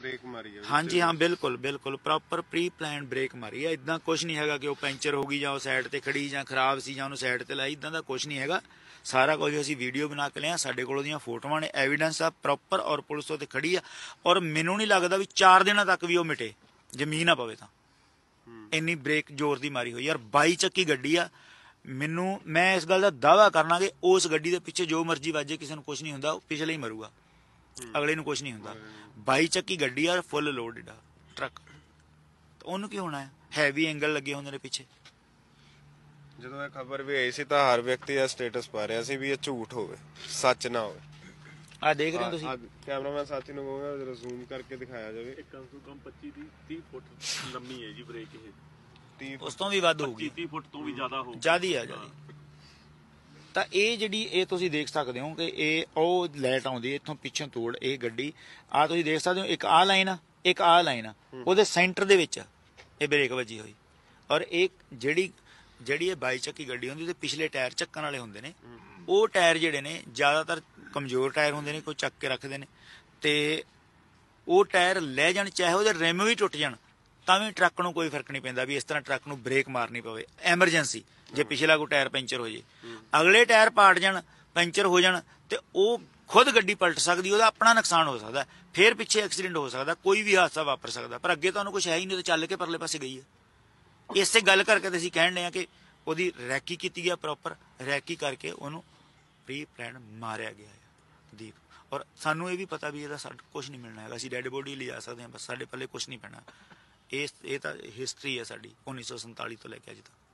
Break मारी है? हाँ जी, हाँ बिल्कुल बिल्कुल प्रॉपर प्री प्लान ब्रेक मारी है। इदा कुछ नहीं है कि वो पैंचर हो गई ਜਾਂ ਸਾਈਡ ਤੇ ਖੜੀ ਜਾਂ ਖਰਾਬ ਸੀ ਜਾਂ ਉਹਨੂੰ ਸਾਈਡ ਤੇ ਲਾਈ, ਇਦਾਂ ਦਾ ਕੁਝ ਨਹੀਂ ਹੈਗਾ। ਸਾਰਾ ਕੁਝ ਅਸੀਂ ਵੀਡੀਓ ਬਣਾ ਕੇ ਲਿਆ, ਸਾਡੇ ਕੋਲ ਉਹਦੀਆਂ ਫੋਟੋਆਂ ਨੇ, ਐਵੀਡੈਂਸ ਆ ਪ੍ਰੋਪਰ, ਔਰ ਪੁਲਿਸ ਉੱਤੇ ਖੜੀ ਆ। ਔਰ ਮੈਨੂੰ ਨਹੀਂ ਲੱਗਦਾ ਵੀ 4 ਦਿਨਾਂ ਤੱਕ ਵੀ ਉਹ ਮਿਟੇ ਜੇ ਮੀਂਹ ਨਾ ਪਵੇ ਤਾਂ। ਇੰਨੀ ਬ੍ਰੇਕ ਜ਼ੋਰ ਦੀ ਮਾਰੀ ਹੋਈ ਯਾਰ। 22 ਚੱਕੀ ਗੱਡੀ ਆ। ਮੈਨੂੰ ਮੈਂ ਇਸ ਗੱਲ ਦਾ ਦਾਅਵਾ ਕਰਨਾ ਕਿ ਉਸ ਗੱਡੀ ਦੇ ਪਿੱਛੇ ਜੋ ਮਰਜ਼ੀ ਵਾਜੇ ਕਿਸੇ ਨੂੰ ਕੁਝ ਨਹੀਂ ਹੁੰਦਾ, ਉਹ ਪਿਛਲੇ ਹੀ ਮਰੂਗਾ, ਅਗਲੇ ਨੂੰ ਕੁਝ ਨਹੀਂ ਹੁੰਦਾ। 22 ਚੱਕੀ ਗੱਡੀ ਆ, ਫੁੱਲ ਲੋਡਡ ਆ ਟਰੱਕ, ਉਹਨੂੰ ਕੀ ਹੋਣਾ ਹੈ? ਹੈਵੀ ਐਂਗਲ ਲੱਗੇ ਹੁੰਦੇ ਨੇ ਪਿੱਛੇ। ਜਦੋਂ ਇਹ ਖਬਰ ਵੀ ਆਈ ਸੀ ਤਾਂ ਹਰ ਵਿਅਕਤੀ ਦਾ ਸਟੇਟਸ ਪਾ ਰਿਹਾ ਸੀ ਵੀ ਇਹ ਝੂਠ ਹੋਵੇ, ਸੱਚ ਨਾ ਹੋਵੇ। ਆ ਦੇਖ ਰਹੇ ਹੋ ਤੁਸੀਂ, ਕੈਮਰਾਮੈਨ ਸਾਥੀ ਨੂੰ ਕਹੂੰਗਾ ਜਰਾ ਜ਼ੂਮ ਕਰਕੇ ਦਿਖਾਇਆ ਜਾਵੇ। ਕਮ ਤੋਂ ਕਮ 25-30 ਫੁੱਟ ਲੰਮੀ ਹੈ ਜੀ ਬ੍ਰੇਕ। ਇਹ ਉਸ ਤੋਂ ਵੀ ਵੱਧ ਹੋਊਗੀ, 30 ਫੁੱਟ ਤੋਂ ਵੀ ਜ਼ਿਆਦਾ ਹੋਊਗੀ, ਜ਼ਿਆਦਾ ਆ ਜ਼ਿਆਦਾ। ਤਾਂ ਇਹ ਜਿਹੜੀ ਇਹ ਤੁਸੀਂ ਦੇਖ ਸਕਦੇ ਹੋ ਕਿ ਇਹ ਉਹ ਲਾਈਟ ਆਉਂਦੀ ਹੈ ਇੱਥੋਂ ਪਿੱਛੋਂ ਤੋੜ, ਇਹ ਗੱਡੀ ਆ ਤੁਸੀਂ ਦੇਖ ਸਕਦੇ ਹੋ। ਇੱਕ ਆਹ ਲਾਈਨ ਆ, ਇੱਕ ਆਹ ਲਾਈਨ ਆ, ਉਹਦੇ ਸੈਂਟਰ ਦੇ ਵਿੱਚ ਇਹ ਬ੍ਰੇਕ ਵੱਜੀ ਹੋਈ। ਔਰ ਇਹ ਜਿਹੜੀ ਇਹ 22 ਚੱਕੀ ਗੱਡੀ ਹੁੰਦੀ, ਉਹਦੇ ਪਿਛਲੇ ਟਾਇਰ ਚੱਕਣ ਵਾਲੇ ਹੁੰਦੇ ਨੇ। ਉਹ ਟਾਇਰ ਜਿਹੜੇ ਨੇ ਜ਼ਿਆਦਾਤਰ ਕਮਜ਼ੋਰ ਟਾਇਰ ਹੁੰਦੇ ਨੇ, ਕੋਈ ਚੱਕ ਕੇ ਰੱਖਦੇ ਨੇ, ਤੇ ਉਹ ਟਾਇਰ ਲੈ ਜਾਣ, ਚਾਹੇ ਉਹਦੇ ਰਿਮ ਵੀ ਟੁੱਟ ਜਾਣ ਤਾਂ ਵੀ ਟਰੱਕ ਨੂੰ ਕੋਈ ਫਰਕ ਨਹੀਂ ਪੈਂਦਾ ਵੀ ਇਸ ਤਰ੍ਹਾਂ ਟਰੱਕ ਨੂੰ ਬ੍ਰੇਕ ਮਾਰਨੀ ਪਵੇ ਐਮਰਜੈਂਸੀ। ਜੇ ਪਿਛਲਾ ਕੋਈ ਟਾਇਰ ਪੈਂਚਰ ਹੋ ਜੇ, ਅਗਲੇ ਟਾਇਰ ਪਾਟ ਜਾਣ, ਪੈਂਚਰ ਹੋ ਜਾਣ, ਤੇ ਉਹ ਖੁਦ ਗੱਡੀ ਪਲਟ ਸਕਦੀ, ਉਹਦਾ ਆਪਣਾ ਨੁਕਸਾਨ ਹੋ ਸਕਦਾ, ਫਿਰ ਪਿੱਛੇ ਐਕਸੀਡੈਂਟ ਹੋ ਸਕਦਾ, ਕੋਈ ਵੀ ਹਾਦਸਾ ਵਾਪਰ ਸਕਦਾ। ਪਰ ਅੱਗੇ ਤੁਹਾਨੂੰ ਕੁਝ ਹੈ ਹੀ ਨਹੀਂ, ਤਾਂ ਚੱਲ ਕੇ ਪਰਲੇ ਪਾਸੇ ਗਈ ਹੈ। ਇਸੇ ਗੱਲ ਕਰਕੇ ਤਾਂ ਅਸੀਂ ਕਹਿਣ ਡਏ ਆ ਕਿ ਉਹਦੀ ਰੈਕੀ ਕੀਤੀ ਗਿਆ, ਪ੍ਰੋਪਰ ਰੈਕੀ ਕਰਕੇ ਉਹਨੂੰ ਪ੍ਰੀ ਪਲਾਨ ਮਾਰਿਆ ਗਿਆ ਹੈ ਦੀਪ। ਔਰ ਸਾਨੂੰ ਇਹ ਵੀ ਪਤਾ ਵੀ ਇਹਦਾ ਸਾਡਾ ਕੁਝ ਨਹੀਂ ਮਿਲਣਾ ਹੈਗਾ, ਅਸੀਂ ਡੈਡ ਬੋਡੀ ਲਿਜਾ ਸਕਦੇ ਹਾਂ, ਬਸ ਸਾਡੇ ਪੱਲੇ ਕੁਝ ਨਹੀਂ ਪੈਣਾ। ਇਹ ਤਾਂ ਹਿਸਟਰੀ ਹੈ ਸਾਡੀ 1947 ਤੋਂ ਲੈ ਕੇ ਅੱਜ ਤੱਕ।